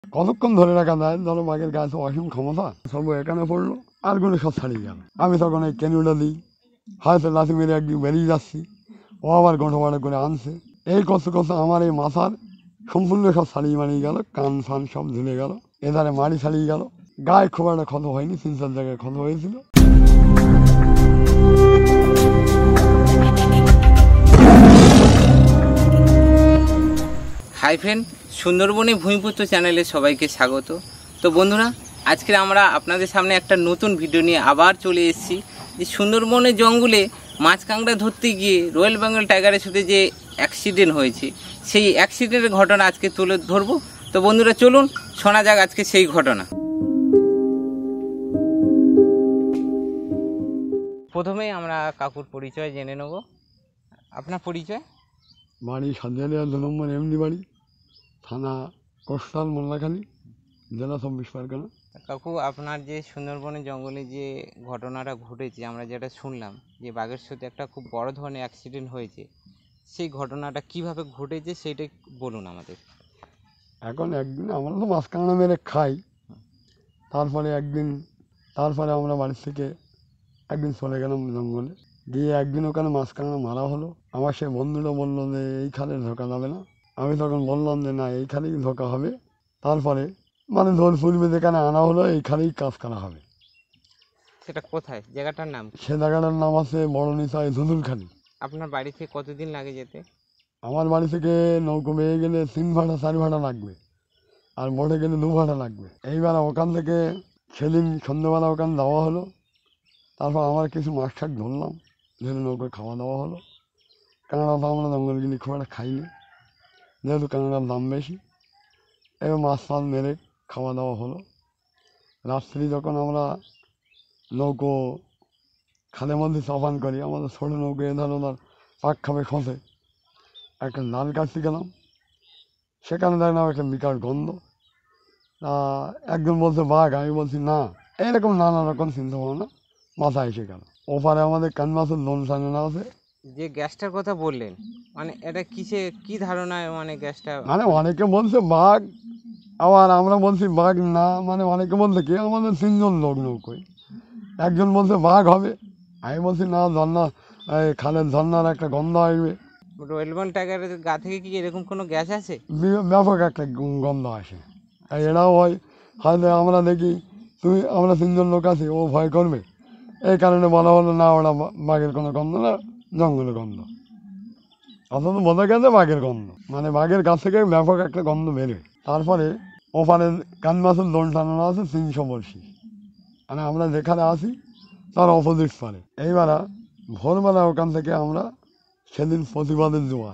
কতক্ষণ ধরে রাখা যায়? ধরো বাঘের গায়ে তো অসীম ক্ষমতা, সব এখানে পড়লো আর গুলো সব ছাড়িয়ে গেল। আমি তখন এই কেনুটা দিই, হয়তো লাথি মেরে একদিন বেরিয়ে যাচ্ছি, ও আবার গোঁটো বাড়ো করে আনছে। এই করতে করতে আমার এই মাথার সম্পূর্ণ সব ছাড়িয়ে মারিয়ে গেল, কান ফান সব ঝুলে গেল, এধারে মাড়ি ছাড়িয়ে গেল। গায়ে খুব একটা ক্ষত হয়নি, 3-4 জায়গায় ক্ষত হয়েছিল। হাই ফ্রেন্ড, সুন্দরবনে ভূমিপুত্র চ্যানেলে সবাইকে স্বাগত। তো বন্ধুরা, আজকে আমরা আপনাদের সামনে একটা নতুন ভিডিও নিয়ে আবার চলে এসেছি। যে সুন্দরবনের জঙ্গলে মাছ কাঁকড়া ধরতে গিয়ে রয়্যাল বেঙ্গল টাইগারের সাথে যে অ্যাক্সিডেন্ট হয়েছে, সেই অ্যাক্সিডেন্টের ঘটনা আজকে তুলে ধরবো। তো বন্ধুরা চলুন শোনা যাক আজকে সেই ঘটনা। প্রথমেই আমরা কাকুর পরিচয় জেনে নেব। আপনার পরিচয়? বাড়ি সাতজালিয়া 2 নম্বর এমনি বাড়ি, থানা কোস্টাল মোল্লাখালী, জেলা 24 পরগনা। কাকু, আপনার যে সুন্দরবনের জঙ্গলে যে ঘটনাটা ঘটেছে, আমরা যেটা শুনলাম যে বাঘের সাথে একটা খুব বড় ধরনের অ্যাক্সিডেন্ট হয়েছে, সেই ঘটনাটা কিভাবে ঘটেছে সেইটা বলুন আমাদের। এখন একদিন আমরা তো মাছ কাঁকড়া মেরে খাই, তারপরে আমরা বাড়ির থেকে একদিন চলে গেলাম জঙ্গলে, গিয়ে একদিন ওখানে মাছ কাঁকড়া মারা হলো। আমার সে বন্ধুরা বললো যে এই খালে ঢোকা যাবে না। আমি তখন বললাম যে না, এই খালেই ঢোকা হবে। তারপরে দোল পূর্বে যেখানে আনা হলো, এই খালেই কাজ করা হবে। সেটা কোথায়, জায়গাটার নাম? সে জায়গাটার নাম আছে বড় নিশায় ধুধুলখালি। আপনার বাড়ি থেকে কতদিন লাগে যেতে? আমার বাড়ি থেকে নৌকো বেয়ে গেলে 3 ভাড়া 4 ভাড়া লাগবে, আর মোটে গেলে 2 ভাড়া লাগবে। এইবার ওখান থেকে সেদিন সন্ধ্যেবেলা ওখানে যাওয়া হলো। তারপর আমার কিছু মাছ শাক ধরলাম, ধরে নৌকোয় খাওয়া দাওয়া হলো। কাঁকড়া তো আমরা জঙ্গলগুলি খুব একটা খাইনি, যেহেতু কাঁকড়ার দাম বেশি। এবার মাছ ফাছ মেরে খাওয়া দাওয়া হলো। রাত্রি যখন আমরা নৌকো খালের মধ্যে চাপান করি, আমাদের ছোটো নৌকো এ ধরনের পাক খাবে খসে, একটা লাল কাটতে গেলাম, সেখানে দেখলাম একটা বিকট গন্ধ। একজন বলছে বাঘ, আমি বলছি না। এইরকম নানা রকম চিন্তা ভাবনা মাথায় এসে গেল। ওপারে আমাদের কান মাছের লোন সাজানো আছে। যে গ্যাসটার কথা বললেন, মানে এটা কি ধারণায় মানে গ্যাসটা? অনেকে বলছে বাঘ, আবার আমরা বলছি বাঘ না। অনেকে বলছে কি, আমাদের 3 জন লোক নৌকোয়, একজন বলছে বাঘ হবে, আমি বলছি না, ঝর্ণা, এই খালের ঝর্ণার একটা গন্ধ আসবে। রয়্যাল বেঙ্গল টাইগারের গা থেকে কি এরকম কোনো গ্যাস আছে? ব্যাপক একটা গন্ধ আসে। তাই এরাও হয়তো আমরা দেখি আমরা 3 জন লোক আছি, ও ভয় করবে, এই কারণে বলা হলো না, ওরা বাঘের কোনো গন্ধ না, জঙ্গলের গন্ধ। অথচ বোঝা গেছে বাঘের গন্ধ, বাঘের গাছ থেকে ব্যাপক একটা গন্ধ বেরোয়। তারপরে ওপারে কান মাছের লোন টানানো আছে 300 বড়শি, আমরা যেখানে আছি তার অপোজিট পারে। এইবার ভোরবেলা ওখান থেকে আমরা সেদিন প্রতিবাদের জোয়ার,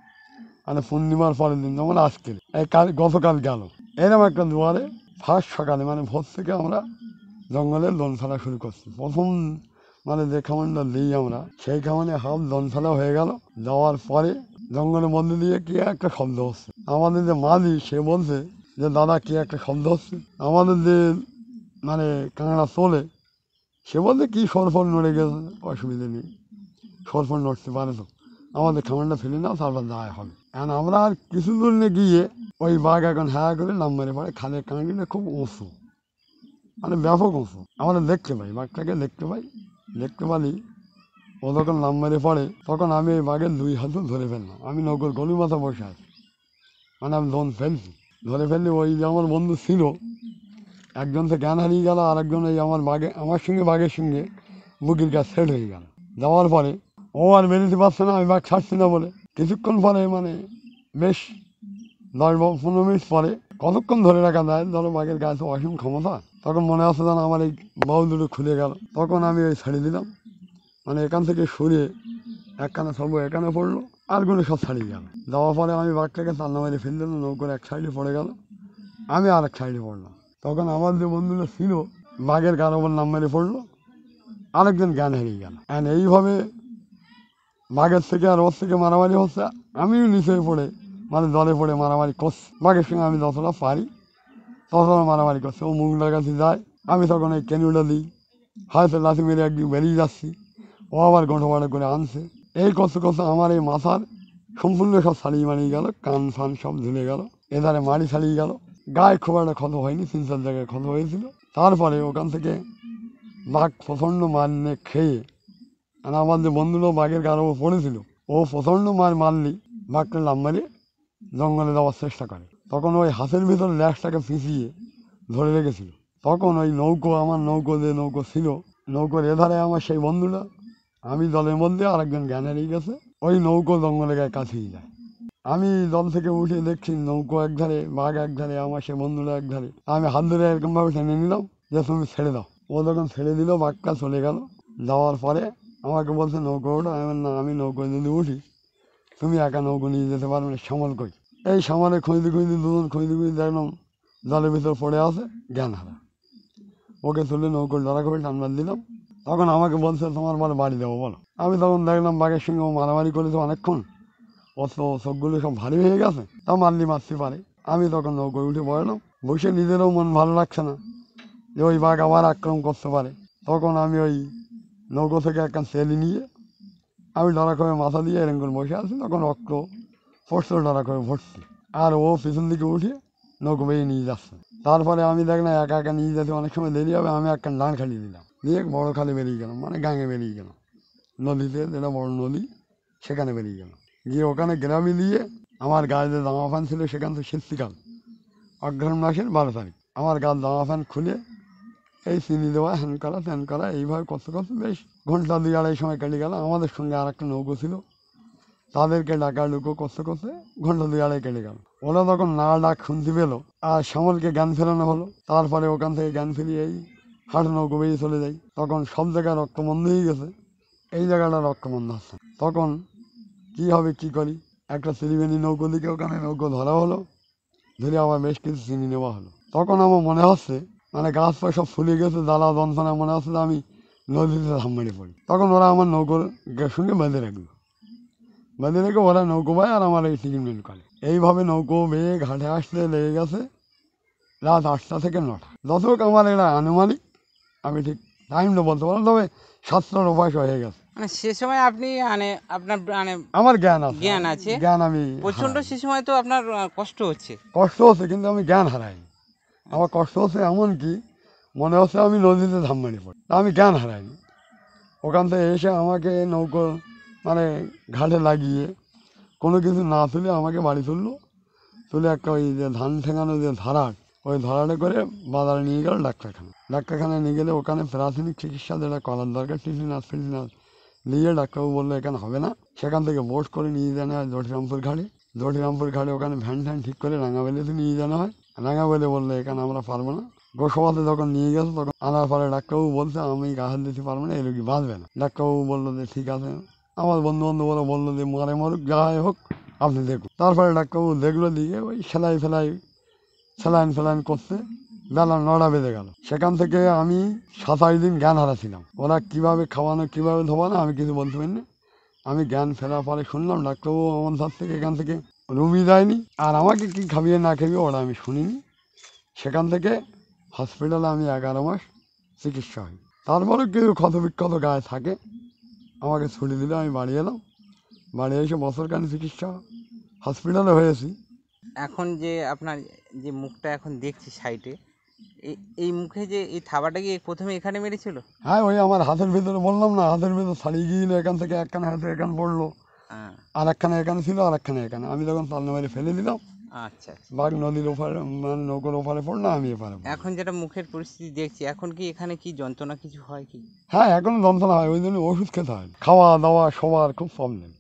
পূর্ণিমার পরের দিন, যেমন আজকে এই গতকাল গেল, এরকম একটা জোয়ারে ফার্স্ট সকালে ভোর থেকে আমরা জঙ্গলে লোন ফেলা শুরু করছি। প্রথম যে খামানটা দিই আমরা, সেই খামানে হাফ লোন ফেলা হয়ে গেল। যাওয়ার পরে জঙ্গলের মধ্যে দিয়ে কি একটা শব্দ হচ্ছে। আমাদের যে মাঝি, সে বলছে যে দাদা কি একটা শব্দ হচ্ছে। আমাদের যে কাঁকড়া তোলে, সে বলছে কি সরফল নড়ে গেছে, অসুবিধে নেই, সরফল নড়তে পারে তো, আমাদের খামানটা ফেলে নাও, তারপর যাওয়া হবে। এখন আমরা আর কিছু দূর নিয়ে গিয়ে ওই বাঘ এখন হ্যাঁ করে নাম মেরে পড়ে। খালের কাঁকড়িটা খুব উঁচু, ব্যাপক উঁচু। আমরা দেখতে পাই, বাঘটাকে দেখতে পারি। ও যখন নাম মেরে পড়ে, তখন আমি এই বাঘের 2 হাতে ধরে ফেললাম। আমি নৌকোর গলির মাথা বসে আছি, আমি লোন ফেলছি, ধরে ফেললি। ওই যে আমার বন্ধু ছিল, একজনকে জ্ঞান হারিয়ে গেল, আর একজন এই আমার সঙ্গে বাঘের সঙ্গে বুকির কাছে সেট হয়ে গেল। যাওয়ার পরে ও আর বেরোতে পারছে না, আমি বাঘ ছাড়ছি না বলে। কিছুক্ষণ পরে বেশ 10-15 মিনিট পরে, কতক্ষণ ধরে রাখা যায়? ধরো বাঘের গায়ে তো অসীম ক্ষমতা, তখন মনে আছে যেন আমার এই বাহু দুটো খুলে গেল। তখন আমি ওই ছাড়িয়ে দিলাম, এখান থেকে সরিয়ে একখানা সব এখানে পড়লো, আর গুলো সব ছাড়িয়ে গেল। যাওয়ার পরে আমি বাঘটাকে চান্না মেরে ফেলে দিলাম, নৌকোর এক সাইডে পড়ে গেল, আমি আর এক সাইডে পড়লাম। তখন আমার যে বন্ধুরা ছিল, বাঘের গার ওপর নাম মেরে পড়লো, আরেকজন জ্ঞান হারিয়ে গেল। এইভাবে বাঘের থেকে আর ওর থেকে মারামারি হচ্ছে। আমিও নিচে পড়ে জলে পড়ে মারামারি করছি। বাঘের সঙ্গে আমি যতটা পারি ততটা মারামারি করছি। ও মুখটার কাছে যায়, আমি তখন এই কেনুটা দিই, হয়তো লাথি মেরে একদিন বেরিয়ে যাচ্ছি, ও আবার গোঁটো বাড়ো করে আনছে। এই করতে করতে আমার এই মাথার সম্পূর্ণ সব ছাড়িয়ে মারিয়ে গেল, কান ফান সব ঝুলে গেল, এধারে মাড়ি ছাড়িয়ে গেল, গায়ে খুব একটা ক্ষত হয়নি, 3-4 জায়গায় ক্ষত হয়েছিল। তারপরে ওখান থেকে বাঘ প্রচণ্ড মার নিয়ে খেয়ে, আর আমার যে বন্ধুগুলো বাঘের গাড়ো পড়েছিল, ও প্রচণ্ড মারলি বাঘটা লাম মারিয়ে জঙ্গলে যাওয়ার চেষ্টা করে। তখন ওই হাতের ভিতর ল্যাসটাকে পিছিয়ে ধরে রেখেছিল। তখন ওই নৌকো, আমার নৌকো যে নৌকো ছিল, নৌকোর এধারে আমার সেই বন্ধুরা, আমি জলের মধ্যে, আরেকজন জ্ঞান হারিয়ে গেছে, ওই নৌকো জঙ্গলে গায়ে কাছেই যায়। আমি জল থেকে উঠে দেখছি নৌকো একধারে, বাঘ একধারে, আমার সে বন্ধুরা একধারে। আমি হাত ধরে এরকমভাবে টেনে নিলাম যে তুমি ছেড়ে দাও। ও যখন ছেড়ে দিল, বাঘটা চলে গেল। যাওয়ার পরে আমাকে বলছে নৌকো ওঠো। আমি বললাম, না, আমি নৌকো যদি উঠি তুমি একা নৌকো নিয়ে যেতে পারবে না, সামাল কই। এই সামালে খুঁজতে খুঁজতে দুজন খুঁজতে খুঁজতে দেখলাম জলের ভিতর পড়ে আছে, জ্ঞান হারা। ওকে তুলে নৌকোর ডরা করে টানবার দিলাম। তখন আমাকে বলছে তোমার বলে বাড়ি দেবো বলো। আমি তখন দেখলাম বাঘের সঙ্গে ও মারামারি করেছে অনেকক্ষণ, অত চোখগুলো সব ভারী হয়ে গেছে, তা মারতে পারে। আমি তখন নৌকোয় উঠে বসলাম, বসে নিজেরও মন ভালো লাগছে না যে ওই বাঘ আবার আক্রমণ করতে পারে। তখন আমি ওই নৌকো থেকে একটা সেলি নিয়ে আমি ডরা করে মাথা দিয়ে এরকম করে বসে আছি। তখন রক্ত পড়ছে, ডরা করে ভরছি, আর ও পিছন দিকে উঠে নৌকো বেয়ে নিয়ে যাচ্ছে। তারপরে আমি দেখলাম একা একা নিয়ে যেতে অনেক সময় দেরি হবে, আমি একটা ডান খালি দিলাম, দিয়ে বড় খালে বেরিয়ে গেলাম, মানে গাঙে বেরিয়ে গেলাম, নদীতে, যেটা বড় নদী, সেখানে বেরিয়ে গেলাম। গিয়ে ওখানে গ্রামে দিয়ে আমার গায়ে যে জামা প্যান্ট ছিল, সেখান থেকে শীতকাল, অগ্রহণ মাসের 12 তারিখ, আমার গার জামা প্যান্ট খুলে এই চিনি দেওয়া, হ্যান করা ত্যান করা, এইভাবে করতে করতে বেশ ঘন্টা 2-2.5 সময় কেটে গেল। আমাদের সঙ্গে আর একটা নৌকো ছিল, তাদেরকে ডাকা ডুকো করতে করতে ঘন্টা 2-2.5 কেটে গেল। ওরা তখন না ডাক শুনতে পেলো, আর শ্যামলকে জ্ঞান ফেরানো হলো। তারপরে ওখান থেকে জ্ঞান ফিরিয়ে এই হাট নৌকো বেরিয়ে চলে যাই। তখন সব জায়গায় রক্ত বন্ধ হয়ে গেছে, এই জায়গাটা রক্ত বন্ধ হচ্ছে। তখন কী হবে, কী করি, একটা ত্রিবেণী নৌকো দিকে ওখানে নৌকো ধরা হলো, ধরে আবার বেশ কিছু চিনি নেওয়া হলো। তখন আমার মনে হচ্ছে মানে গাছ পায়ে সব ফুলে গেছে, জ্বালা যন্ত্রণা, মনে হচ্ছে যে আমি নদীতে ধাম মেরে পড়ি। তখন ওরা আমার নৌকোর সঙ্গে বেঁধে রাখলো, বেঁধে রেখে ওরা নৌকো বায় আর আমার এই ট্রিটমেন্ট করে। এইভাবে নৌকো বেয়ে ঘাটে আসতে লেগে গেছে রাত 8টা থেকে 9টা। যতক আমার এটা আনুমানিক, আমি ঠিক টাইমটা বলতে পারলাম, তবে 7টার অভ্যাস হয়ে গেছে। মানে সে সময় আপনি মানে আপনার মানে আমার জ্ঞান আছে, জ্ঞান আছে, জ্ঞান আমি প্রচন্ড হারাইনি। সে সময় তো আপনার কষ্ট হচ্ছে। কষ্ট হচ্ছে, কিন্তু আমি জ্ঞান হারাইনি। আমার কষ্ট হচ্ছে এমন কি, মনে হচ্ছে আমি নদীতে ধাম মেরে পড়ি, তা আমি জ্ঞান হারাইনি। ওখান থেকে এসে আমাকে নৌকো মানে ঘাটে লাগিয়ে কোনো কিছু না তুলে আমাকে বাড়ি তুললো, তুলে একটা ওই যে ধান ঠেঙানো যে ধারাট, ওই ধারাটে করে বাজারে নিয়ে গেল ডাক্তারখানায় নিয়ে গেলে ওখানে প্রাথমিক চিকিৎসা যেটা করার দরকার, টিটিনাস নিয়ে ডাক্তারবাবু বললো এখানে হবে না। সেখান থেকে বোট করে নিয়ে জানা হয় জটিরামপুর ঘাটে, ওখানে ভ্যান ট্যান ঠিক করে রাঙাবেলিতে নিয়ে জানা হয়। রাঙাবেলি বললো এখানে আমরা পারবো না। গোসবাতে যখন নিয়ে গেছে, তখন আনার পরে ডাক্তারবাবু বলছে আমি গা হাত দিতে পারবো না, এই রোগী বাঁচবে না। ডাক্তারবাবু বললো যে ঠিক আছে। আমার বন্ধু বান্ধবরা বললো যে মারে মরুক, যাই হোক আপনি দেখুন। তারপরে ডাক্তারবাবু দেখলো, দিয়ে ওই স্যালাইন করতে বেলা 9টা বেজে গেল। সেখান থেকে আমি 27 দিন জ্ঞান হারাছিলাম। ওরা কীভাবে খাওয়ানো, কীভাবে ধোবানো, আমি কিছু বলতে পারিনি। আমি জ্ঞান ফেরার পরে শুনলাম ডাক্তারবাবু আমার ধার থেকে এখান থেকে রুমই দেয়নি, আর আমাকে কী খাবিয়ে না খাবিয়ে ওরা আমি শুনিনি। সেখান থেকে হসপিটালে আমি 11 মাস চিকিৎসা হই। তারপরে কিছু ক্ষতবিক্ষত গায়ে থাকে, আমাকে ছুটি দিলে আমি বাড়ি এলাম। বাড়ি এসে বছরখানি চিকিৎসা হসপিটালে হয়েছি। এখন যে আপনার যে মুখটা এখন দেখছি সাইডে, এই মুখে যে এই থাবাটা কি প্রথমে এখানে মেরেছিল? হ্যাঁ, ওই আমার হাতের ভিতরে বললাম না, হাতের ভিতরে ছাড়িয়ে গিয়েছিল, এখান থেকে একখানে হাতে এখানে পড়লো, হ্যাঁ। আর একখানে এখানে ছিল, আর একখানে এখানে। আমি তখন তালনা মেরে ফেলে দিলাম, আচ্ছা আচ্ছা। বাঘ নদীর ওপারে মানে নৌকোর ওপারে পড়লো, আমি এপারে পড়লাম। এখন যেটা মুখের পরিস্থিতি দেখছি, এখন কি এখানে কি যন্ত্রণা কিছু হয় কি? হ্যাঁ, এখনো যন্ত্রণা হয়, ওই জন্য ওষুধ খেতে হয়, খাওয়া দাওয়া সবার খুব প্রবলেম।